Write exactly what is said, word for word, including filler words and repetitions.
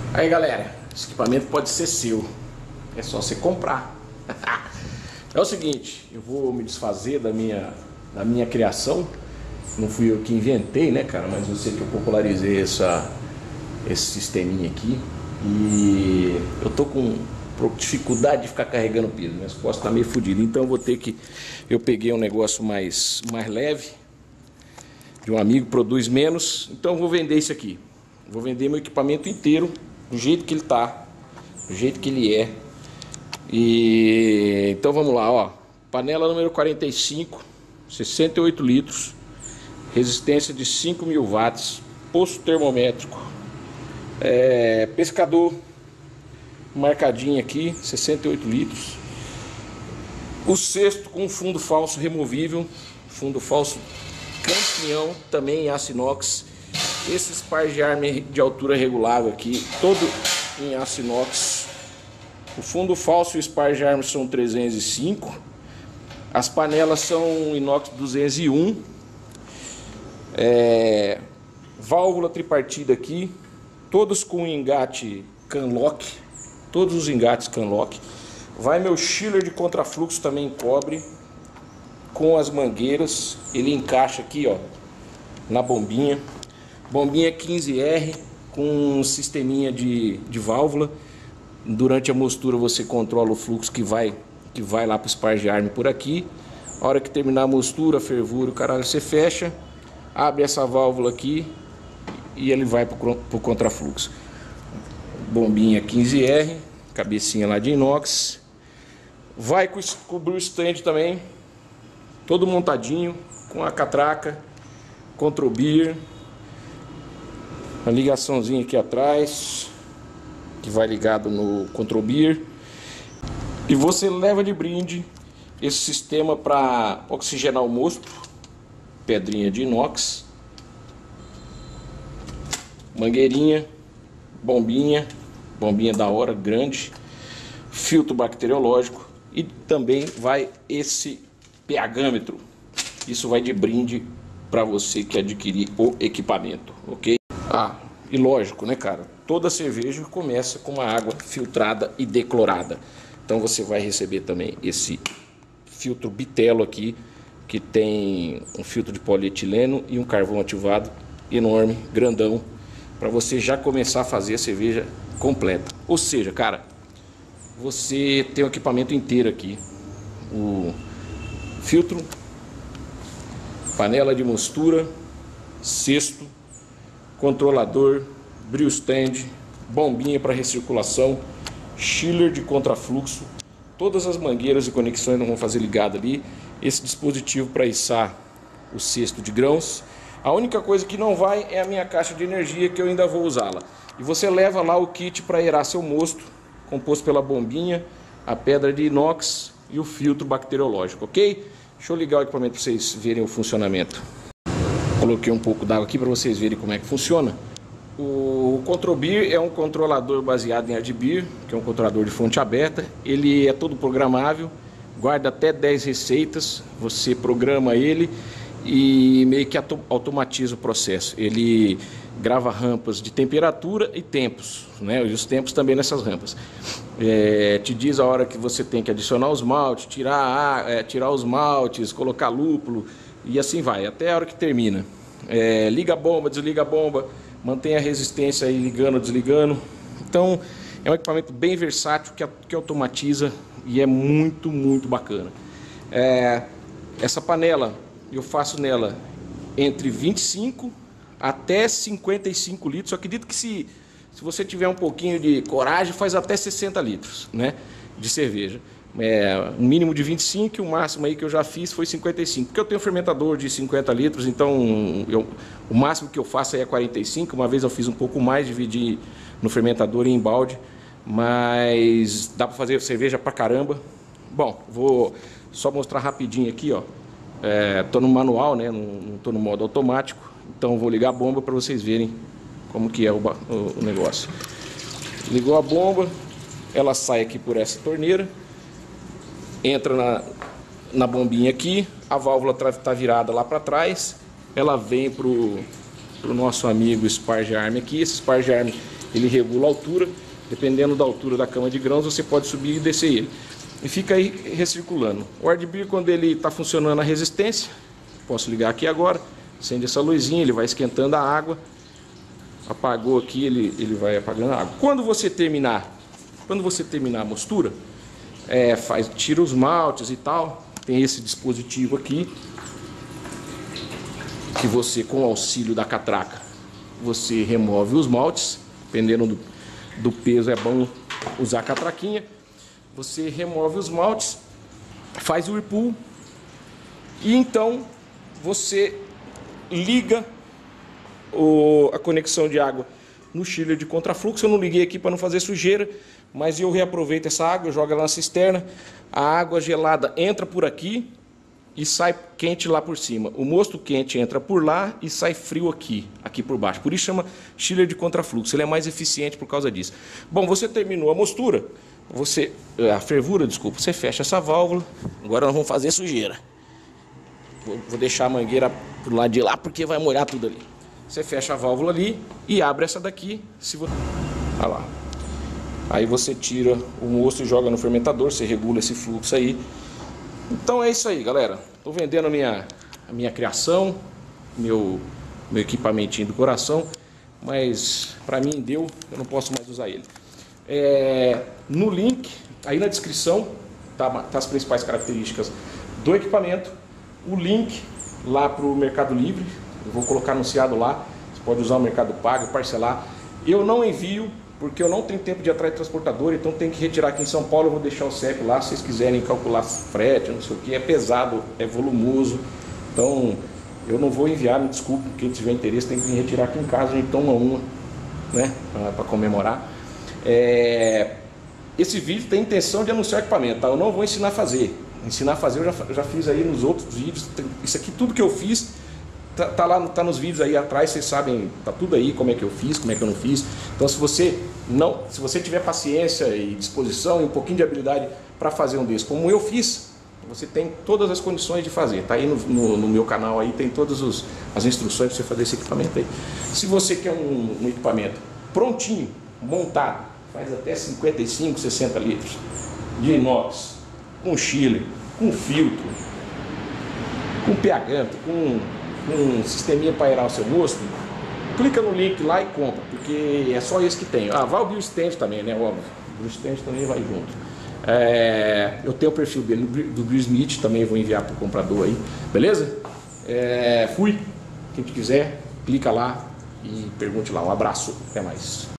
Aí galera, esse equipamento pode ser seu, é só você comprar. É o seguinte, eu vou me desfazer da minha, da minha criação. Não fui eu que inventei, né, cara, mas eu sei que eu popularizei essa, esse sisteminha aqui. E eu tô com dificuldade de ficar carregando peso, minhas costas estão meio fodidas, então eu vou ter que... Eu peguei um negócio mais, mais leve, de um amigo, produz menos, então eu vou vender isso aqui. Vou vender meu equipamento inteiro, do jeito que ele tá, do jeito que ele é. E então vamos lá, ó. Panela número quarenta e cinco, sessenta e oito litros, resistência de cinco mil watts, posto termométrico, é, pescador, marcadinho aqui, sessenta e oito litros. O cesto com fundo falso removível, fundo falso campeão, também em aço inox. Esse spar de arma de altura regulável aqui, todo em aço inox. O fundo falso e o spar de arma são trezentos e cinco. As panelas são inox duzentos e um. É, válvula tripartida aqui, todos com engate Canlock, todos os engates Canlock. Vai meu chiller de contrafluxo também em cobre, com as mangueiras. Ele encaixa aqui, ó, na bombinha. Bombinha quinze R com um sisteminha de, de válvula. Durante a mostura você controla o fluxo que vai, que vai lá para o spar de arma por aqui. A hora que terminar a mostura, fervura, o caralho, você fecha, abre essa válvula aqui e ele vai para o contrafluxo. Bombinha quinze R, cabecinha lá de inox. Vai cobrir o stand também, todo montadinho, com a catraca, control-beer. Uma ligaçãozinha aqui atrás, que vai ligado no control-beer. E você leva de brinde esse sistema para oxigenar o mosto, pedrinha de inox, mangueirinha, bombinha, bombinha da hora, grande, filtro bacteriológico e também vai esse pHmetro. Isso vai de brinde para você que adquirir o equipamento, ok? Ah, e lógico, né, cara? Toda cerveja começa com uma água filtrada e declorada. Então você vai receber também esse filtro bitelo aqui, que tem um filtro de polietileno e um carvão ativado enorme, grandão, para você já começar a fazer a cerveja completa. Ou seja, cara, você tem o equipamento inteiro aqui. O filtro, panela de mostura, cesto, controlador, bril stand, bombinha para recirculação, chiller de contrafluxo, todas as mangueiras e conexões não vão fazer ligado ali, esse dispositivo para içar o cesto de grãos. A única coisa que não vai é a minha caixa de energia, que eu ainda vou usá-la. E você leva lá o kit para aerar seu mosto, composto pela bombinha, a pedra de inox e o filtro bacteriológico, ok? Deixa eu ligar o equipamento para vocês verem o funcionamento. Coloquei um pouco d'água aqui para vocês verem como é que funciona. O control-beer é um controlador baseado em AdBeer, que é um controlador de fonte aberta. Ele é todo programável, guarda até dez receitas, você programa ele e meio que automatiza o processo. Ele grava rampas de temperatura e tempos, né? E os tempos também nessas rampas. É, te diz a hora que você tem que adicionar os maltes, tirar, a, é, tirar os maltes, colocar lúpulo e assim vai, até a hora que termina. É, liga a bomba, desliga a bomba, mantém a resistência aí ligando, desligando. Então é um equipamento bem versátil que, que automatiza e é muito, muito bacana. É, essa panela eu faço nela entre vinte e cinco até cinquenta e cinco litros. Eu acredito que se, se você tiver um pouquinho de coragem, faz até sessenta litros, né, de cerveja. É, um mínimo de vinte e cinco e o máximo aí que eu já fiz foi cinquenta e cinco. Porque eu tenho um fermentador de cinquenta litros, então eu, o máximo que eu faço aí é quarenta e cinco. Uma vez eu fiz um pouco mais, dividi no fermentador e em balde. Mas dá para fazer cerveja pra caramba. Bom, vou só mostrar rapidinho aqui, ó. É, tô no manual, né? Não, não tô no modo automático. Então vou ligar a bomba para vocês verem como que é o, o, o negócio. Ligou a bomba, ela sai aqui por essa torneira, entra na, na bombinha aqui, a válvula está virada lá para trás, ela vem pro, pro nosso amigo spar de arma aqui. Esse spar de arma ele regula a altura, dependendo da altura da cama de grãos, você pode subir e descer ele. E fica aí recirculando. O ar de brilho, quando ele está funcionando a resistência, posso ligar aqui agora, acende essa luzinha, ele vai esquentando a água. Apagou aqui, ele, ele vai apagando a água. Quando você terminar, quando você terminar a mostura, é, faz, tira os maltes e tal. Tem esse dispositivo aqui, que você, com o auxílio da catraca, você remove os maltes. Dependendo do, do peso, é bom usar a catraquinha. Você remove os maltes, faz o whirlpool e então você liga o, a conexão de água no chiller de contrafluxo. Eu não liguei aqui para não fazer sujeira, mas eu reaproveito essa água, jogo ela na cisterna. A água gelada entra por aqui e sai quente lá por cima. O mosto quente entra por lá e sai frio aqui, aqui por baixo. Por isso chama chiller de contrafluxo. Ele é mais eficiente por causa disso. Bom, você terminou a mostura, você, a fervura, desculpa, você fecha essa válvula. Agora nós vamos fazer sujeira. Vou, vou deixar a mangueira pro lado de lá porque vai molhar tudo ali. Você fecha a válvula ali e abre essa daqui. Se você... Olha lá. Aí você tira o mosto e joga no fermentador, você regula esse fluxo aí. Então é isso aí, galera. Estou vendendo a minha, a minha criação, meu, meu equipamentinho do coração, mas para mim deu, eu não posso mais usar ele. É, no link, aí na descrição, tá, tá as principais características do equipamento, o link lá para o Mercado Livre, eu vou colocar anunciado lá, você pode usar o Mercado Pago, parcelar. Eu não envio, porque eu não tenho tempo de ir atrás de transportador, então tem que retirar aqui em São Paulo. Eu vou deixar o C E P lá, se vocês quiserem calcular frete, não sei o que, é pesado, é volumoso, então eu não vou enviar, me desculpe, quem tiver interesse tem que vir retirar aqui em casa, a gente toma uma, né, para comemorar. É, esse vídeo tem intenção de anunciar equipamento, tá? Eu não vou ensinar a fazer, ensinar a fazer eu já, já fiz aí nos outros vídeos, isso aqui tudo que eu fiz Tá, tá lá, tá nos vídeos aí atrás, vocês sabem, tá tudo aí, como é que eu fiz, como é que eu não fiz. Então se você não, se você tiver paciência e disposição e um pouquinho de habilidade para fazer um desses, como eu fiz, você tem todas as condições de fazer. Tá aí no, no, no meu canal aí, tem todas os, as instruções para você fazer esse equipamento aí. Se você quer um, um equipamento prontinho, montado, faz até cinquenta e cinco, sessenta litros, de inox, com chiller, com filtro, com pH, com um sisteminha para aerar o seu mosto, clica no link lá e compra, porque é só esse que tem. Ah, vai o BioStand também, né? Óbvio, o BioStand também vai junto. É, eu tenho o perfil dele do BioSmith, também vou enviar para o comprador aí, beleza? É, fui. Quem quiser, clica lá e pergunte lá. Um abraço, até mais.